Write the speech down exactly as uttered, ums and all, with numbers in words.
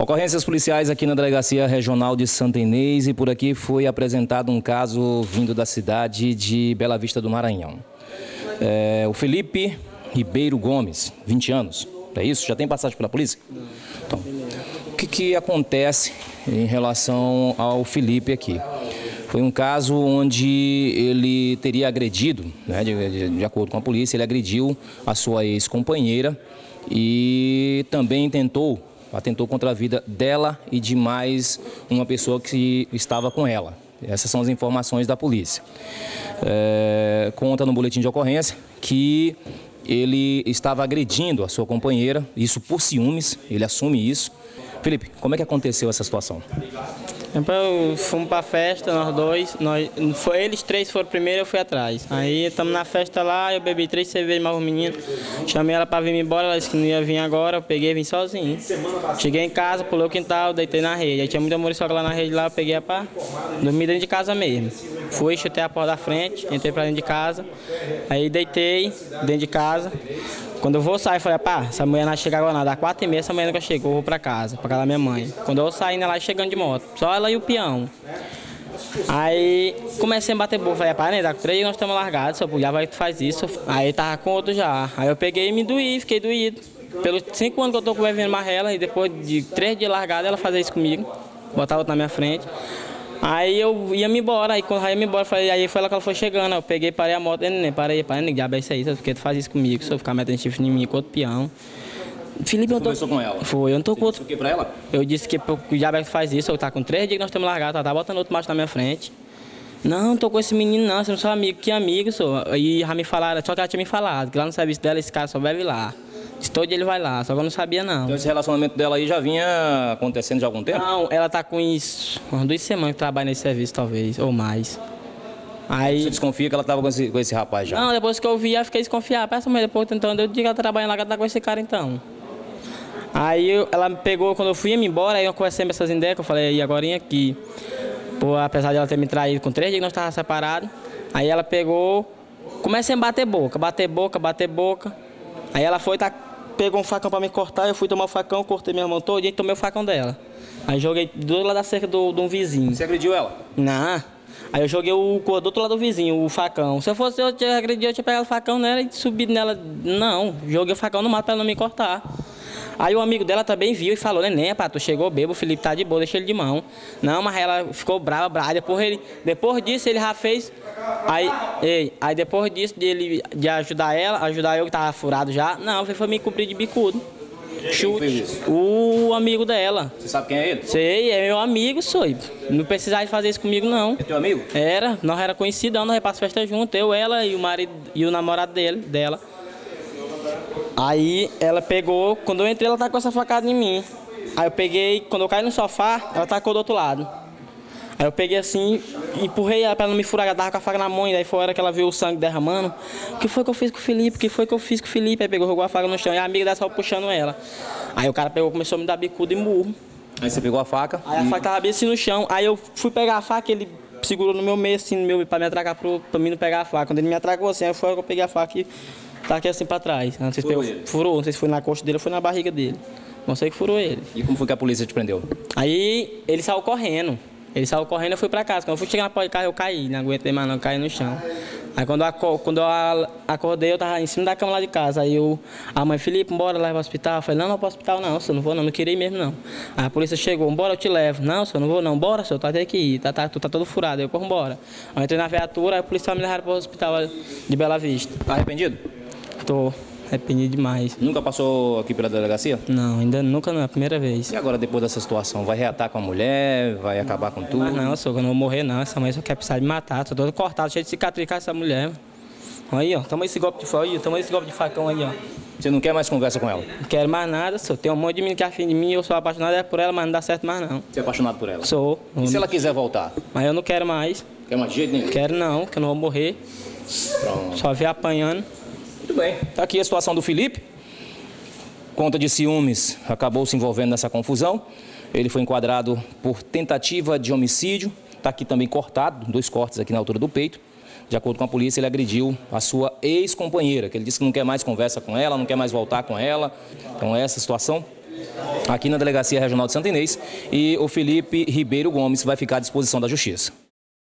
Ocorrências policiais aqui na Delegacia Regional de Santa Inês, e por aqui foi apresentado um caso vindo da cidade de Bela Vista do Maranhão. É, o Felipe Ribeiro Gomes, vinte anos, é isso? Já tem passagem pela polícia? Então, o que, que acontece em relação ao Felipe aqui? Foi um caso onde ele teria agredido, né, de, de, de acordo com a polícia, ele agrediu a sua ex-companheira e também tentou, atentou contra a vida dela e de mais uma pessoa que estava com ela. Essas são as informações da polícia. É, conta no boletim de ocorrência que ele estava agredindo a sua companheira, isso por ciúmes, ele assume isso. Felipe, como é que aconteceu essa situação? Então, fomos pra festa, nós dois, nós, foi, eles três foram primeiro, eu fui atrás. Aí estamos na festa lá, eu bebi três cervejas mais um menino, chamei ela pra vir embora, ela disse que não ia vir agora, eu peguei e vim sozinho. Cheguei em casa, pulei o quintal, deitei na rede, aí tinha muita muriçoca lá na rede, lá eu peguei a pá, dormi dentro de casa mesmo. Fui, chutei a porta da frente, entrei pra dentro de casa, aí deitei dentro de casa. Quando eu vou sair, falei, pá, essa mulher não chega agora não, dá quatro e meia, essa mulher nunca chegou, eu vou pra casa, pra casa da minha mãe. Quando eu saí, ela chegando de moto, só ela e o peão. Aí comecei a bater boca, falei, pá, né, dá três nós estamos largados, se eu já vai que tu faz isso. Aí tava com outro já, aí eu peguei e me doí, fiquei doído. Pelos cinco anos que eu tô com bebendo marrela, e depois de três dias largado, ela fazia isso comigo, botar outra na minha frente. Aí eu ia me embora, aí quando eu ia me embora, falei, aí foi lá que ela foi chegando, eu peguei, parei a moto, nem parei, parei, nem diabo é isso aí, porque tu faz isso comigo, se eu ficar metendo chifre em mim com outro peão. Felipe, eu tô... Conversou com ela? Foi, eu não tô com outro... Você disse o que pra ela? Eu disse que o diabo é que faz isso, eu tá com três dias que nós estamos largados, ela tá botando outro macho na minha frente. Não, não tô com esse menino não, você não sou amigo, que amigo, sou. Aí já me falaram, só que ela tinha me falado, que lá no serviço dela esse cara só bebe lá. Todo dia ele vai lá, só que eu não sabia não. Então esse relacionamento dela aí já vinha acontecendo já há algum tempo? Não, ela tá com isso, umas duas semanas que trabalha nesse serviço talvez, ou mais. Aí... Você desconfia que ela estava com esse, com esse rapaz já? Não, depois que eu vi, eu fiquei desconfiado. Peça, mas depois então eu digo que ela trabalha lá, que ela tá com esse cara então. Aí eu, ela me pegou, quando eu fui me embora, aí eu conversei com essas ideias, que eu falei, e agora aqui, pô, apesar de ela ter me traído com três dias que nós estávamos separados, aí ela pegou, comecei a bater boca, bater boca, bater boca. Aí ela foi, tá, pegou um facão pra me cortar, eu fui tomar o facão, cortei minha mão toda e tomei o facão dela. Aí joguei do outro lado da cerca do, de um vizinho. Você agrediu ela? Não. Aí eu joguei o do outro lado do vizinho, o facão. Se eu fosse eu, tinha agredido, eu tinha pegado o facão nela e subido nela. Não, joguei o facão no mato pra ela não me cortar. Aí o amigo dela também viu e falou, neném, pá, tu chegou bêbado, o Felipe tá de boa, deixa ele de mão. Não, mas ela ficou brava, brava. Depois, ele, depois disso ele já fez. Aí, ei, aí depois disso, de, ele, de ajudar ela, ajudar eu que tava furado já, não, foi me cobrir de bicudo. Chute. O amigo dela. Você sabe quem é ele? Sei, é meu amigo, sou. Não precisava de fazer isso comigo, não. É teu amigo? Era, nós era conhecidos, nós ia pra festa junto, eu, ela e o marido e o namorado dele, dela. Aí ela pegou, quando eu entrei ela tá com essa facada em mim. Aí eu peguei, quando eu caí no sofá, ela tacou do outro lado. Aí eu peguei assim, empurrei ela pra ela não me furar, ela tava com a faca na mão, e daí foi a hora que ela viu o sangue derramando. O que foi que eu fiz com o Felipe? O que foi que eu fiz com o Felipe? Aí pegou, jogou a faca no chão, e a amiga dela saiu puxando ela. Aí o cara pegou, começou a me dar bicudo e murro. Aí você pegou a faca? Aí a faca tava bem assim no chão, aí eu fui pegar a faca, ele segurou no meu meio assim, no meu, pra me atracar pro, pra mim não pegar a faca. Quando ele me atracou assim, aí foi a hora que eu peguei a faca e taquei assim pra trás. Não sei se Furou pegou, ele? Furou, não sei se foi na coxa dele ou foi na barriga dele. Não sei que furou ele. E como foi que a polícia te prendeu? Aí ele saiu correndo. Ele saiu correndo e eu fui pra casa. Quando eu fui chegar na porta de casa, eu caí. Não aguentei mais não, eu caí no chão. Aí quando eu, quando eu acordei, eu tava em cima da cama lá de casa. Aí eu, a mãe, Felipe, bora, leva pro hospital. Eu falei, não, não pro hospital não, senhor, não vou não, não queria ir mesmo não. Aí a polícia chegou, bora, eu te levo. Não, senhor, não vou não, bora, senhor, tu vai ter que ir, tá, tá, tu tá todo furado. Aí eu, pô, bora. Aí eu entrei na viatura, aí a polícia me levaram pro hospital de Bela Vista. Tá arrependido? Tô arrependido demais. Nunca passou aqui pela delegacia? Não, ainda nunca não, é a primeira vez. E agora, depois dessa situação, vai reatar com a mulher, vai acabar com tudo? Mas não, senhor, eu não vou morrer não, essa mãe só quer precisar de matar, tô todo cortado, cheio de cicatriz com essa mulher. Aí, ó, toma esse golpe de facão aí, toma esse golpe de facão aí, ó. Você não quer mais conversa com ela? Não quero mais nada, só tem um monte de menino que é afim de mim, eu sou apaixonado é por ela, mas não dá certo mais não. Você é apaixonado por ela? Sou. E se ela quiser voltar? Mas eu não quero mais. Quer mais de jeito nenhum? Quero não, que eu não vou morrer. Pronto. Só ver apanhando. Muito bem. Tá aqui a situação do Felipe. Conta de ciúmes, acabou se envolvendo nessa confusão. Ele foi enquadrado por tentativa de homicídio. Está aqui também cortado, dois cortes aqui na altura do peito. De acordo com a polícia, ele agrediu a sua ex-companheira, que ele disse que não quer mais conversa com ela, não quer mais voltar com ela. Então, essa situação. aqui na Delegacia Regional de Santa Inês, e o Felipe Ribeiro Gomes vai ficar à disposição da Justiça.